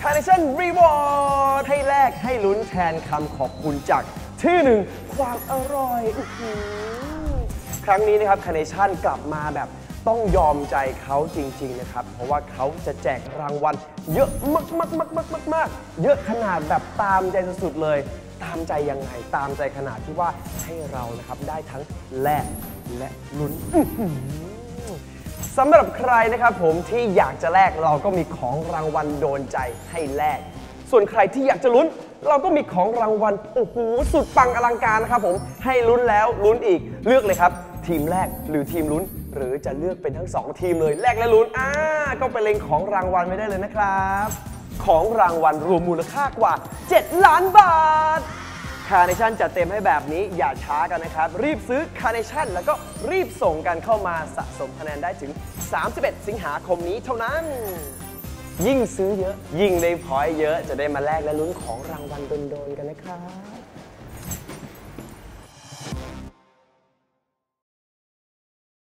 Carnation Reward ให้แลกให้ลุ้นแทนคำขอบคุณจากที่หนึ่งความอร่อยครั้งนี้นะครับ Carnation กลับมาแบบต้องยอมใจเขาจริงๆนะครับเพราะว่าเขาจะแจกรางวัลเยอะมากเยอะขนาดแบบตามใจสุดๆเลยตามใจยังไงตามใจขนาดที่ว่าให้เรานะครับได้ทั้งแลกและลุ้นสำหรับใครนะครับผมที่อยากจะแลกเราก็มีของรางวัลโดนใจให้แลกส่วนใครที่อยากจะลุ้นเราก็มีของรางวัลโอ้โหสุดปังอลังการนะครับผมให้ลุ้นแล้วลุ้นอีกเลือกเลยครับทีมแรกหรือทีมลุ้นหรือจะเลือกเป็นทั้ง2ทีมเลยแลกและลุ้นก็ไปเล็งของรางวัลไม่ได้เลยนะครับของรางวัลรวมมูลค่ากว่า7 ล้านบาทCarnation จัดเต็มให้แบบนี้อย่าช้ากันนะครับรีบซื้อ Carnation แล้วก็รีบส่งกันเข้ามาสะสมคะแนนได้ถึง31 สิงหาคมนี้เท่านั้นยิ่งซื้อเยอะยิ่งได้พอยต์เยอะจะได้มาแลกและลุ้นของรางวัลโดนๆกันนะครับ